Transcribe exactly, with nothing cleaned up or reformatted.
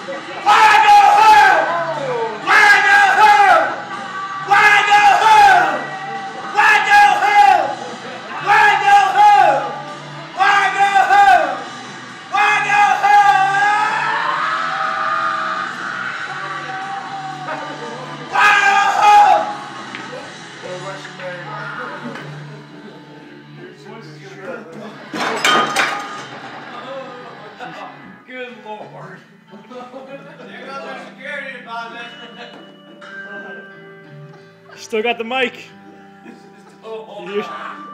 Why go home? Why go home? Why go home? Why go home? Why go home? Why go home? Why go home? Why go home? Good Lord. There goes our security deposit. Still got the mic. Oh, You-